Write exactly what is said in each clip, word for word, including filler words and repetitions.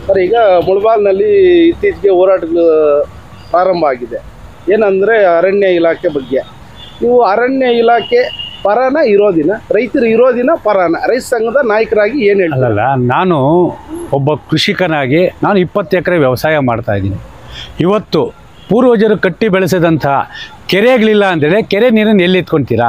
Sir, ಈಗ ಮುಳಬಾಗಿಲಿನಲ್ಲಿ ಇತ್ತೀಚೆಗೆ ಹೋರಾಟಗಳು ಪ್ರಾರಂಭ ಆಗಿದೆ. ಏನಂದರೆ ಅರಣ್ಯ ಇಲಾಖೆ ಬಗ್ಗೆ. ನೀವು ಅರಣ್ಯ ಇಲಾಖೆ ಪರನ ಇರೋದಿನ, ರೈತರು ಇರೋದಿನ ಪರನ, ರೈತ ಸಂಘದ ನಾಯಕರಾಗಿ ಏನು ಹೇಳ್ತಾರಲ್ಲ? ನಾನು ಒಬ್ಬ ಕೃಷಿಕನಾಗಿ ನಾನು ಇಪ್ಪತ್ತು ಎಕರೆ ವ್ಯವಸಾಯ ಮಾಡ್ತಾಯಿದ್ದೀನಿ. ಇವತ್ತು ಪೂರ್ವಜರು ಕಟ್ಟಿ ಬೆಳೆಸಿದಂಥ ಕೆರೆಗಳಿಲ್ಲ ಅಂದರೆ ಕೆರೆ ನೀರನ್ನು ಎಲ್ಲಿ ಎತ್ಕೊತೀರಾ?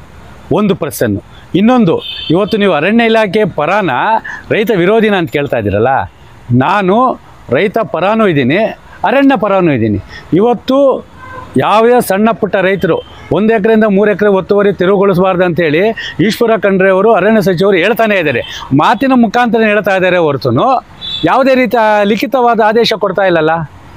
ಒಂದು ಪರ್ಸನ್ನು. ಇನ್ನೊಂದು, ಇವತ್ತು ನೀವು ಅರಣ್ಯ ಇಲಾಖೆ ಪರಾನ ರೈತ ವಿರೋಧಿನ ಅಂತ ಕೇಳ್ತಾ ಇದ್ದೀರಲ್ಲ, ನಾನು ರೈತ ಪರಾನೂ ಇದ್ದೀನಿ, ಅರಣ್ಯ ಪರಾನೂ ಇದ್ದೀನಿ. ಇವತ್ತು ಯಾವುದೇ ಸಣ್ಣ ಪುಟ್ಟ ರೈತರು ಒಂದು ಎಕರೆಯಿಂದ ಮೂರು ಎಕರೆ ಒತ್ತುವರಿ ತೆರವುಗೊಳಿಸಬಾರ್ದು ಅಂತೇಳಿ ಈಶ್ವರ ಖಂಡ್ರೆ ಅವರು ಅರಣ್ಯ ಸಚಿವರು ಹೇಳ್ತಾನೆ ಇದ್ದಾರೆ. ಮಾತಿನ ಮುಖಾಂತರ ಹೇಳ್ತಾ ಇದ್ದಾರೆ ಹೊರತು ಯಾವುದೇ ರೀತಿಯ ಲಿಖಿತವಾದ ಆದೇಶ ಕೊಡ್ತಾ ಇಲ್ಲಲ್ಲ.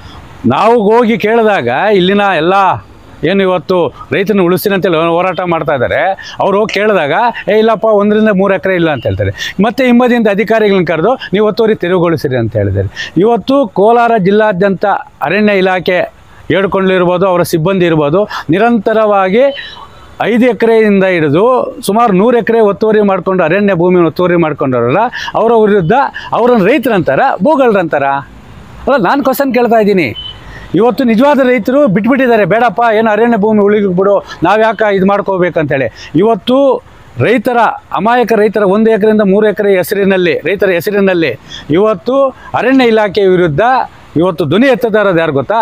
ನಾವು ಹೋಗಿ ಕೇಳಿದಾಗ ಇಲ್ಲಿನ ಎಲ್ಲ ಏನು ಇವತ್ತು ರೈತನ ಉಳಿಸ್ತೀನಿ ಅಂತೇಳಿ ಹೋರಾಟ ಮಾಡ್ತಾ ಇದ್ದಾರೆ, ಅವರು ಹೋಗಿ ಕೇಳಿದಾಗ ಏ ಇಲ್ಲಪ್ಪ ಒಂದರಿಂದ ಮೂರು ಎಕರೆ ಇಲ್ಲ ಅಂತ ಹೇಳ್ತಾರೆ. ಮತ್ತು ಹಿಂಬದಿಯಿಂದ ಅಧಿಕಾರಿಗಳನ್ನ ಕರೆದು ನೀವು ಒತ್ತುವರಿ ತೆರವುಗೊಳಿಸಿರಿ ಅಂತ ಹೇಳಿದ್ದಾರೆ. ಇವತ್ತು ಕೋಲಾರ ಜಿಲ್ಲಾದ್ಯಂತ ಅರಣ್ಯ ಇಲಾಖೆ ಹೇಳ್ಕೊಂಡಿರ್ಬೋದು, ಅವರ ಸಿಬ್ಬಂದಿ ಇರ್ಬೋದು, ನಿರಂತರವಾಗಿ ಐದು ಎಕರೆಯಿಂದ ಹಿಡಿದು ಸುಮಾರು ನೂರು ಎಕರೆ ಒತ್ತುವರಿ ಮಾಡಿಕೊಂಡು ಅರಣ್ಯ ಭೂಮಿಯನ್ನು ಒತ್ತುವರಿ ಮಾಡ್ಕೊಂಡವರಲ್ಲ, ಅವರ ವಿರುದ್ಧ ಅವರನ್ನು ರೈತರಂತಾರ ಭೂಗಳರಂತಾರ? ಅಲ್ಲ, ನಾನು ಕ್ವಶನ್ ಕೇಳ್ತಾ ಇದ್ದೀನಿ. ಇವತ್ತು ನಿಜವಾದ ರೈತರು ಬಿಟ್ಬಿಟ್ಟಿದ್ದಾರೆ, ಬೇಡಪ್ಪ ಏನು ಅರಣ್ಯ ಭೂಮಿ ಉಳಿಬಿಡು, ನಾವು ಯಾಕೆ ಇದು ಮಾಡ್ಕೋಬೇಕಂತೇಳಿ. ಇವತ್ತು ರೈತರ ಅಮಾಯಕ ರೈತರ ಒಂದು ಎಕರೆಯಿಂದ ಮೂರು ಎಕರೆ ಹೆಸರಿನಲ್ಲಿ ರೈತರ ಹೆಸರಿನಲ್ಲಿ ಇವತ್ತು ಅರಣ್ಯ ಇಲಾಖೆ ವಿರುದ್ಧ ಇವತ್ತು ಧ್ವನಿ ಎತ್ತದಾರದು ಯಾರು ಗೊತ್ತಾ?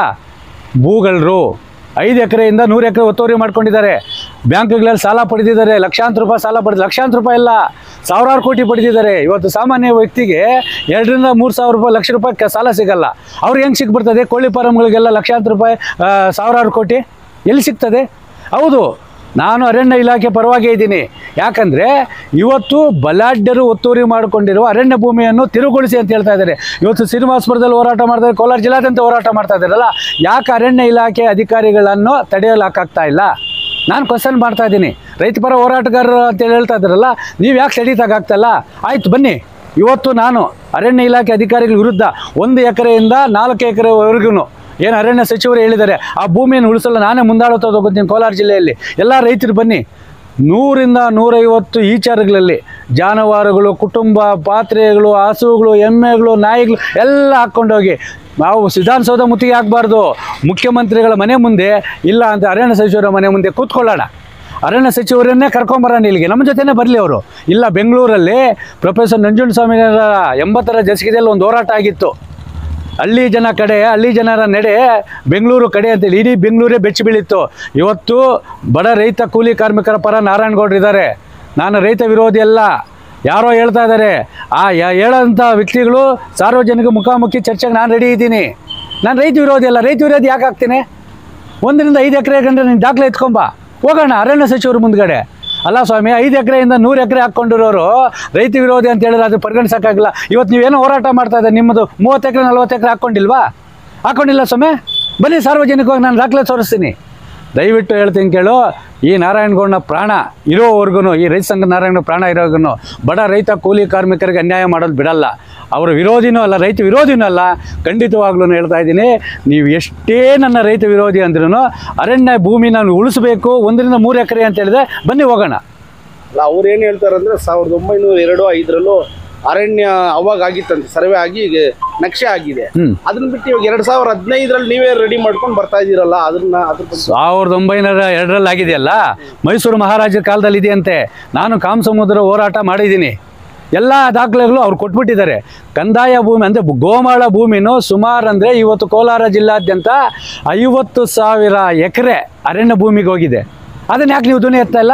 ಭೂಗಳರು. ಐದು ಎಕರೆಯಿಂದ ನೂರು ಎಕರೆ ಒತ್ತುವರಿ ಮಾಡ್ಕೊಂಡಿದ್ದಾರೆ. ಬ್ಯಾಂಕ್ಗಳಲ್ಲಿ ಸಾಲ ಪಡೆದಿದ್ದಾರೆ, ಲಕ್ಷಾಂತರ ರೂಪಾಯಿ ಸಾಲ ಪಡೆದು, ಲಕ್ಷಾಂತರ ರೂಪಾಯಿ ಎಲ್ಲ ಸಾವಿರಾರು ಕೋಟಿ ಪಡೆದಿದ್ದಾರೆ. ಇವತ್ತು ಸಾಮಾನ್ಯ ವ್ಯಕ್ತಿಗೆ ಎರಡರಿಂದ ಮೂರು ಸಾವಿರ ರೂಪಾಯಿ ಲಕ್ಷ ರೂಪಾಯಿ ಸಾಲ ಸಿಗಲ್ಲ. ಅವ್ರಿಗೆ ಹೆಂಗೆ ಸಿಕ್ಬಿಡ್ತದೆ? ಕೋಳಿ ಫಾರಮ್ಗಳಿಗೆಲ್ಲ ಲಕ್ಷಾಂತರ ರೂಪಾಯಿ ಸಾವಿರಾರು ಕೋಟಿ ಎಲ್ಲಿ ಸಿಗ್ತದೆ? ಹೌದು, ನಾನು ಅರಣ್ಯ ಇಲಾಖೆ ಪರವಾಗಿ ಇದ್ದೀನಿ. ಯಾಕಂದರೆ ಇವತ್ತು ಬಲಾಢ್ಯರು ಒತ್ತುವರಿ ಮಾಡಿಕೊಂಡಿರುವ ಅರಣ್ಯ ಭೂಮಿಯನ್ನು ತಿರುಗೊಳಿಸಿ ಅಂತ ಹೇಳ್ತಾ ಇದ್ದಾರೆ. ಇವತ್ತು ಶ್ರೀನಿವಾಸಪುರದಲ್ಲಿ ಹೋರಾಟ ಮಾಡ್ತಾರೆ, ಕೋಲಾರ ಜಿಲ್ಲಾದ್ಯಂತ ಹೋರಾಟ ಮಾಡ್ತಾ ಇದ್ದಾರಲ್ಲ, ಯಾಕೆ ಅರಣ್ಯ ಇಲಾಖೆ ಅಧಿಕಾರಿಗಳನ್ನು ತಡೆಯಲಾಗ್ತಾ ಇಲ್ಲ? ನಾನು ಕ್ವಶನ್ ಮಾಡ್ತಾ ಇದ್ದೀನಿ. ರೈತ ಪರ ಹೋರಾಟಗಾರರು ಅಂತೇಳಿ ಹೇಳ್ತಾ ಇದ್ದಾರಲ್ಲ, ನೀವು ಯಾಕೆ ತಡೀತಾಗ್ತಲ್ಲ? ಆಯಿತು, ಬನ್ನಿ. ಇವತ್ತು ನಾನು ಅರಣ್ಯ ಇಲಾಖೆ ಅಧಿಕಾರಿಗಳ ವಿರುದ್ಧ ಒಂದು ಎಕರೆಯಿಂದ ನಾಲ್ಕು ಎಕರೆವರೆಗೂ ಏನು ಅರಣ್ಯ ಸಚಿವರು ಹೇಳಿದ್ದಾರೆ, ಆ ಭೂಮಿಯನ್ನು ಉಳಿಸಲು ನಾನೇ ಮುಂದಾಡುತ್ತಾ ಹೋಗ್ತೀನಿ. ಕೋಲಾರ ಜಿಲ್ಲೆಯಲ್ಲಿ ಎಲ್ಲ ರೈತರು ಬನ್ನಿ. ನೂರಿಂದ ನೂರೈವತ್ತು ಈಚಾರುಗಳಲ್ಲಿ ಜಾನುವಾರುಗಳು, ಕುಟುಂಬ, ಪಾತ್ರೆಗಳು, ಹಸುಗಳು, ಎಮ್ಮೆಗಳು, ನಾಯಿಗಳು ಎಲ್ಲ ಹಾಕ್ಕೊಂಡೋಗಿ ನಾವು ವಿಧಾನಸೌಧ ಮುತ್ತಿಗೆ ಹಾಕಬಾರ್ದು. ಮುಖ್ಯಮಂತ್ರಿಗಳ ಮನೆ ಮುಂದೆ ಇಲ್ಲ ಅಂತ ಅರಣ್ಯ ಸಚಿವರ ಮನೆ ಮುಂದೆ ಕೂತ್ಕೊಳ್ಳೋಣ. ಅರಣ್ಯ ಸಚಿವರನ್ನೇ ಕರ್ಕೊಂಬರೋಣ ಇಲ್ಲಿಗೆ, ನಮ್ಮ ಜೊತೆನೇ ಬರಲಿ ಅವರು. ಇಲ್ಲ, ಬೆಂಗಳೂರಲ್ಲಿ ಪ್ರೊಫೆಸರ್ ನಂಜುಂಡಸ್ವಾಮಿಯವರ ಎಂಬತ್ತರ ದಶಕದಲ್ಲಿ ಒಂದು ಹೋರಾಟ ಆಗಿತ್ತು. ಹಳ್ಳಿ ಜನ ಕಡೆ, ಹಳ್ಳಿ ಜನರ ನಡೆ ಬೆಂಗಳೂರು ಕಡೆ ಅಂತೇಳಿ ಇಡೀ ಬೆಂಗಳೂರೇ ಬೆಚ್ಚಿ ಬೀಳಿತ್ತು. ಇವತ್ತು ಬಡ ರೈತ ಕೂಲಿ ಕಾರ್ಮಿಕರ ಪರ ನಾರಾಯಣಗೌಡರು ಇದ್ದಾರೆ. ನಾನು ರೈತ ವಿರೋಧಿ ಅಲ್ಲ, ಯಾರೋ ಹೇಳ್ತಾ ಇದ್ದಾರೆ. ಆ ಹೇಳೋಂಥ ವ್ಯಕ್ತಿಗಳು ಸಾರ್ವಜನಿಕ ಮುಖಾಮುಖಿ ಚರ್ಚೆಗೆ ನಾನು ರೆಡಿ ಇದ್ದೀನಿ. ನಾನು ರೈತ ವಿರೋಧಿ ಅಲ್ಲ. ರೈತ ವಿರೋಧಿ ಯಾಕೆ ಆಗ್ತೀನಿ? ಒಂದರಿಂದ ಐದು ಎಕರೆ ಗಂಟೆ ನೀನು ದಾಖಲೆ ಎತ್ಕೊಂಬ, ಹೋಗೋಣ ಅರಣ್ಯ ಸಚಿವರು ಮುಂದ್ಗಡೆ. ಅಲ್ಲ ಸ್ವಾಮಿ, ಐದು ಎಕರೆಯಿಂದ ನೂರು ಎಕರೆ ಹಾಕ್ಕೊಂಡಿರೋರು ರೈತ ವಿರೋಧಿ ಅಂತ ಹೇಳಿದ್ರೆ ಅದು ಪರಿಗಣಿಸೋಕ್ಕಾಗಿಲ್ಲ. ಇವತ್ತು ನೀವೇನೋ ಹೋರಾಟ ಮಾಡ್ತಾ ಇದ್ದಾರೆ, ನಿಮ್ಮದು ಮೂವತ್ತು ಎಕರೆ ನಲ್ವತ್ತು ಎಕರೆ ಹಾಕ್ಕೊಂಡಿಲ್ವಾ? ಹಾಕ್ಕೊಂಡಿಲ್ಲ ಸ್ವಾಮಿ, ಬನ್ನಿ ಸಾರ್ವಜನಿಕವಾಗಿ ನಾನು ದಾಖಲೆ ತೋರಿಸ್ತೀನಿ. ದಯವಿಟ್ಟು ಹೇಳ್ತೀನಿ ಕೇಳು, ಈ ನಾರಾಯಣಗೌಡನ ಪ್ರಾಣ ಇರೋವರೆಗೂ, ಈ ರೈತ ಸಂಘ ನಾರಾಯಣ ಪ್ರಾಣ ಇರೋವರೆಗೂ ಬಡ ರೈತ ಕೂಲಿ ಕಾರ್ಮಿಕರಿಗೆ ಅನ್ಯಾಯ ಮಾಡೋದು ಬಿಡಲ್ಲ. ಅವರ ವಿರೋಧಿನೂ ಅಲ್ಲ, ರೈತ ವಿರೋಧಿನೂ ಅಲ್ಲ. ಖಂಡಿತವಾಗ್ಲೂ ಹೇಳ್ತಾ ಇದ್ದೀನಿ, ನೀವು ಎಷ್ಟೇ ನನ್ನ ರೈತ ವಿರೋಧಿ ಅಂದ್ರೂ ಅರಣ್ಯ ಭೂಮಿ ನಾನು ಉಳಿಸಬೇಕು, ಒಂದರಿಂದ ಮೂರು ಎಕರೆ ಅಂತ ಹೇಳಿದ್ರೆ ಬನ್ನಿ ಹೋಗೋಣ. ಅಲ್ಲ, ಅವ್ರು ಏನು ಹೇಳ್ತಾರೆ ಅಂದರೆ ಸಾವಿರದ ಒಂಬೈನೂರ ಎರಡು ಐದರಲ್ಲೂ ಅರಣ್ಯ ಅವಾಗ ಆಗಿತ್ತಂತೆ, ಸರ್ವೆ ಆಗಿ ಈಗ ನಕ್ಷೆ ಆಗಿದೆ. ಅದನ್ನ ಬಿಟ್ಟು ಇವಾಗ ಎರಡ್ ಸಾವಿರದ ಹದಿನೈದರಲ್ಲಿ ನೀವೇ ರೆಡಿ ಮಾಡ್ಕೊಂಡು ಬರ್ತಾ ಇದ್ದೀರಲ್ಲ, ಅದನ್ನ ಅದ್ರ ಸಾವಿರದ ಒಂಬೈನೂರ ಎರಡರಲ್ಲಿ ಆಗಿದೆಯಲ್ಲ, ಮೈಸೂರು ಮಹಾರಾಜರ ಕಾಲದಲ್ಲಿ ಇದೆಯಂತೆ. ನಾನು ಕಾಮಸಮುದ್ರ ಹೋರಾಟ ಮಾಡಿದ್ದೀನಿ, ಎಲ್ಲ ದಾಖಲೆಗಳು ಅವ್ರು ಕೊಟ್ಬಿಟ್ಟಿದ್ದಾರೆ. ಕಂದಾಯ ಭೂಮಿ ಅಂದರೆ ಗೋಮಾಳ ಭೂಮಿನೂ ಸುಮಾರು ಅಂದರೆ ಇವತ್ತು ಕೋಲಾರ ಜಿಲ್ಲಾದ್ಯಂತ ಐವತ್ತು ಸಾವಿರ ಎಕರೆ ಅರಣ್ಯ ಭೂಮಿಗೆ ಹೋಗಿದೆ. ಅದನ್ನು ಯಾಕೆ ನೀವು ಧ್ವನಿ ಎತ್ತಲ್ಲ?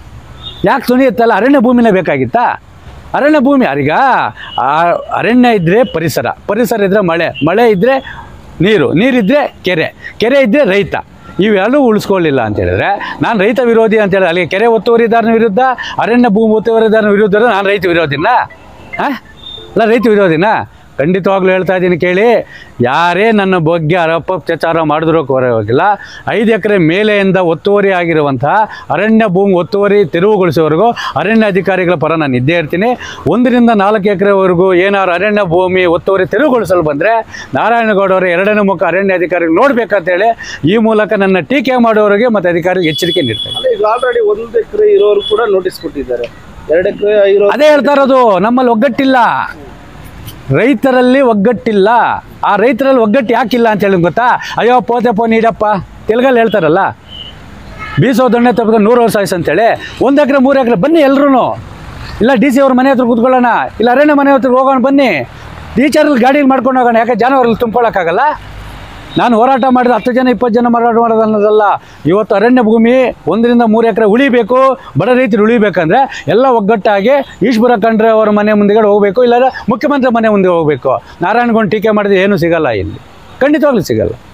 ಯಾಕೆ ಧ್ವನಿ ಎತ್ತಲ್ಲ? ಅರಣ್ಯ ಭೂಮಿನೇ ಬೇಕಾಗಿತ್ತಾ? ಅರಣ್ಯ ಭೂಮಿ ಯಾರೀಗ ಅರಣ್ಯ ಇದ್ದರೆ ಪರಿಸರ, ಪರಿಸರ ಇದ್ದರೆ ಮಳೆ, ಮಳೆ ಇದ್ದರೆ ನೀರು, ನೀರಿದ್ದರೆ ಕೆರೆ, ಕೆರೆ ಇದ್ದರೆ ರೈತ. ಇವೆಲ್ಲೂ ಉಳಿಸ್ಕೊಳ್ಳಿಲ್ಲ ಅಂತ ಹೇಳಿದ್ರೆ ನಾನು ರೈತ ವಿರೋಧಿ ಅಂತ ಹೇಳಿದ್ರೆ ಅಲ್ಲಿಗೆ ಕೆರೆ ಒತ್ತುವರಿದಾರನ ವಿರುದ್ಧ, ಅರಣ್ಯ ಭೂಮಿ ಒತ್ತುವರಿದಾರನ ವಿರುದ್ಧ ನಾನು ರೈತ ವಿರೋಧಿನ? ಹಾಂ, ಅಲ್ಲ ರೈತ ವಿರೋಧಿನ? ಖಂಡಿತವಾಗ್ಲೂ ಹೇಳ್ತಾ ಇದ್ದೀನಿ ಕೇಳಿ. ಯಾರೇ ನನ್ನ ಬಗ್ಗೆ ಅಪಪ್ರಚಾರ ಮಾಡಿದ್ರೂ ಹೋಗಿಲ್ಲ. ಐದು ಎಕರೆ ಮೇಲೆಯಿಂದ ಒತ್ತುವರಿ ಆಗಿರುವಂತಹ ಅರಣ್ಯ ಭೂಮಿ ಒತ್ತುವರಿ ತೆರವುಗೊಳಿಸೋವರೆಗೂ ಅರಣ್ಯ ಅಧಿಕಾರಿಗಳ ಪರ ನಾನು ಇದ್ದೇ ಇರ್ತೀನಿ. ಒಂದರಿಂದ ನಾಲ್ಕು ಎಕರೆವರೆಗೂ ಏನಾದ್ರು ಅರಣ್ಯ ಭೂಮಿ ಒತ್ತುವರಿ ತೆರವುಗೊಳಿಸಲು ಬಂದರೆ ನಾರಾಯಣಗೌಡವರು ಎರಡನೇ ಮುಖ ಅರಣ್ಯ ಅಧಿಕಾರಿಗಳು ನೋಡಬೇಕಂತೇಳಿ ಈ ಮೂಲಕ ನನ್ನ ಟೀಕೆ ಮಾಡೋರಿಗೆ ಮತ್ತು ಅಧಿಕಾರಿಗಳಿಗೆ ಎಚ್ಚರಿಕೆ ನೀಡ್ತಾರೆ. ಈಗ ಆಲ್ರೆಡಿ ಒಂದು ಎಕರೆ ಇರೋರು ಕೂಡ ನೋಟಿಸ್ ಕೊಟ್ಟಿದ್ದಾರೆ, ಎರಡು ಎಕರೆ ಇರೋ ಅದೇ ಹೇಳ್ತಾ ಇರೋದು, ನಮ್ಮಲ್ಲಿ ಒಗ್ಗಟ್ಟಿಲ್ಲ. ರೈತರಲ್ಲಿ ಒಗ್ಗಟ್ಟಿಲ್ಲ. ಆ ರೈತರಲ್ಲಿ ಒಗ್ಗಟ್ಟು ಯಾಕಿಲ್ಲ ಅಂತ ಹೇಳಿ ಗೊತ್ತಾ? ಅಯ್ಯೋ ಪೋತೆ ಪೋ ನೀಡಪ್ಪ ತೆಲುಗಲ್ಲಿ ಹೇಳ್ತಾರಲ್ಲ, ಬೀಸೋ ದೊಣ್ಣೆ ತಪ್ಪಿದ್ರೆ ನೂರು ವರ್ಷ ಆಯ್ತು ಅಂತೇಳಿ. ಒಂದು ಎಕರೆ ಮೂರು ಎಕರೆ ಬನ್ನಿ ಎಲ್ರೂ, ಇಲ್ಲ ಡಿ ಸಿ ಅವ್ರ ಮನೆ ಹತ್ರ ಕೂತ್ಕೊಳ್ಳೋಣ, ಇಲ್ಲ ಅರಣ್ಯ ಮನೆ ಹತ್ರ ಹೋಗೋಣ ಬನ್ನಿ, ಟೀಚರಲ್ಲಿ ಗಾಡೀಲಿ ಮಾಡ್ಕೊಂಡು ಹೋಗೋಣ. ಯಾಕೆ ಜಾನುವಾರಲ್ಲಿ ತುಂಬ್ಕೊಳ್ಳೋಕ್ಕಾಗಲ್ಲ? ನಾನು ಹೋರಾಟ ಮಾಡಿದ ಹತ್ತು ಜನ ಇಪ್ಪತ್ತು ಜನ ಹೋರಾಟ ಮಾಡೋದು ಅನ್ನೋದಲ್ಲ. ಇವತ್ತು ಅರಣ್ಯ ಭೂಮಿ ಒಂದರಿಂದ ಮೂರು ಎಕರೆ ಉಳಿಬೇಕು, ಬಡ ರೈತರು ಉಳಿಬೇಕಂದ್ರೆ ಎಲ್ಲ ಒಗ್ಗಟ್ಟಾಗಿ ಈಶ್ವರ ಖಂಡ್ರೆ ಅವರ ಮನೆ ಮುಂದೆಗಡೆ ಹೋಗಬೇಕು, ಇಲ್ಲಾಂದರೆ ಮುಖ್ಯಮಂತ್ರಿ ಮನೆ ಮುಂದೆ ಹೋಗಬೇಕು. ನಾರಾಯಣಗೌಡ ಟೀಕೆ ಮಾಡಿದ್ರೆ ಏನೂ ಸಿಗಲ್ಲ ಇಲ್ಲಿ, ಖಂಡಿತವಾಗ್ಲೂ ಸಿಗಲ್ಲ.